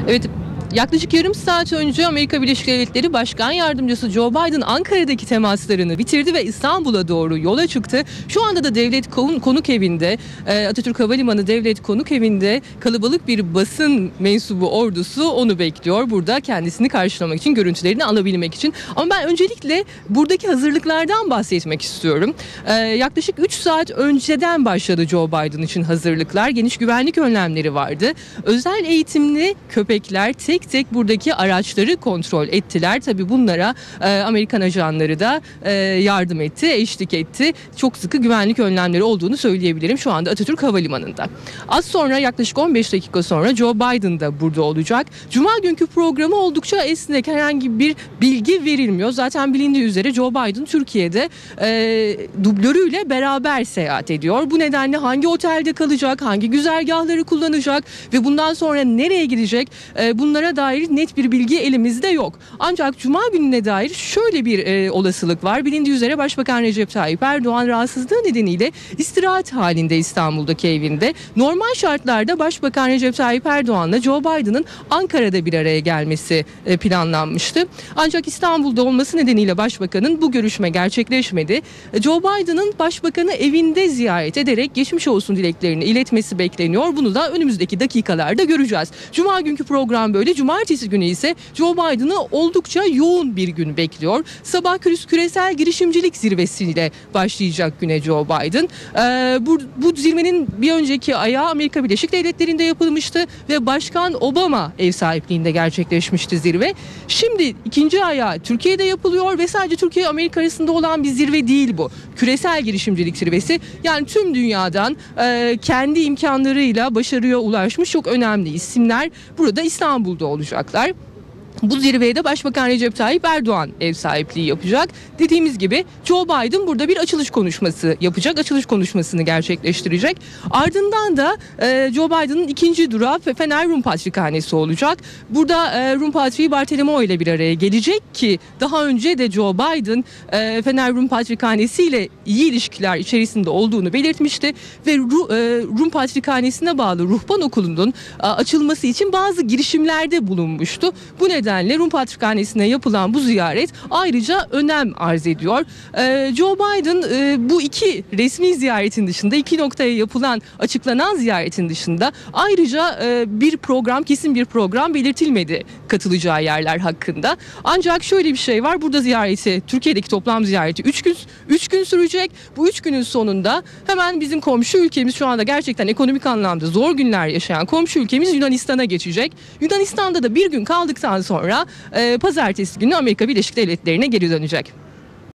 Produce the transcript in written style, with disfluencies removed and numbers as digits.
Evet, yaklaşık yarım saat önce Amerika Birleşik Devletleri Başkan Yardımcısı Joe Biden Ankara'daki temaslarını bitirdi ve İstanbul'a doğru yola çıktı. Şu anda da Devlet Konuk Evi'nde, Atatürk Havalimanı Devlet Konuk Evi'nde kalabalık bir basın mensubu ordusu onu bekliyor. Burada kendisini karşılamak için, görüntülerini alabilmek için. Ama ben öncelikle buradaki hazırlıklardan bahsetmek istiyorum. Yaklaşık 3 saat önceden başladı Joe Biden için hazırlıklar. Geniş güvenlik önlemleri vardı. Özel eğitimli köpekler tek tek buradaki araçları kontrol ettiler. Tabii bunlara Amerikan ajanları da yardım etti, eşlik etti. Çok sıkı güvenlik önlemleri olduğunu söyleyebilirim şu anda Atatürk Havalimanı'nda. Az sonra, yaklaşık 15 dakika sonra Joe Biden da burada olacak. Cuma günkü programı oldukça esnek, herhangi bir bilgi verilmiyor. Zaten bilindiği üzere Joe Biden Türkiye'de dublörüyle beraber seyahat ediyor. Bu nedenle hangi otelde kalacak, hangi güzergahları kullanacak ve bundan sonra nereye gidecek, bunlara dair net bir bilgi elimizde yok. Ancak Cuma gününe dair şöyle bir olasılık var. Bilindiği üzere Başbakan Recep Tayyip Erdoğan rahatsızlığı nedeniyle istirahat halinde İstanbul'daki evinde. Normal şartlarda Başbakan Recep Tayyip Erdoğan'la Joe Biden'ın Ankara'da bir araya gelmesi planlanmıştı. Ancak İstanbul'da olması nedeniyle Başbakan'ın bu görüşme gerçekleşmedi. Joe Biden'ın Başbakan'ı evinde ziyaret ederek geçmiş olsun dileklerini iletmesi bekleniyor. Bunu da önümüzdeki dakikalarda göreceğiz. Cuma günkü program böyle. Cumartesi günü ise Joe Biden'ı oldukça yoğun bir gün bekliyor. Sabah küresel girişimcilik zirvesiyle başlayacak güne Joe Biden. Bu zirvenin bir önceki ayağı Amerika Birleşik Devletleri'nde yapılmıştı ve Başkan Obama ev sahipliğinde gerçekleşmişti zirve. Şimdi ikinci ayağı Türkiye'de yapılıyor ve sadece Türkiye Amerika arasında olan bir zirve değil bu. Küresel girişimcilik zirvesi, yani tüm dünyadan kendi imkanlarıyla başarıya ulaşmış çok önemli isimler burada İstanbul'da olacaklar. Bu zirveye de Başbakan Recep Tayyip Erdoğan ev sahipliği yapacak. Dediğimiz gibi Joe Biden burada bir açılış konuşması yapacak. Açılış konuşmasını gerçekleştirecek. Ardından da Joe Biden'ın ikinci durağı Fener Rum Patrikhanesi olacak. Burada Rum Patriği Bartolomeo ile bir araya gelecek ki daha önce de Joe Biden Fener Rum Patrikhanesi ile iyi ilişkiler içerisinde olduğunu belirtmişti ve Rum Patrikhanesi'ne bağlı Ruhban Okulu'nun açılması için bazı girişimlerde bulunmuştu. Bu nedenle Rum Patrikhanesi'ne yapılan bu ziyaret ayrıca önem arz ediyor. Joe Biden bu iki resmi ziyaretin dışında, iki noktaya açıklanan ziyaretin dışında ayrıca kesin bir program belirtilmedi katılacağı yerler hakkında. Ancak şöyle bir şey var. Burada Türkiye'deki toplam ziyareti 3 gün sürecek. Bu 3 günün sonunda hemen bizim komşu ülkemiz, şu anda gerçekten ekonomik anlamda zor günler yaşayan komşu ülkemiz Yunanistan'a geçecek. Yunanistan'da da bir gün kaldıktan sonra pazartesi günü Amerika Birleşik Devletleri'ne geri dönecek.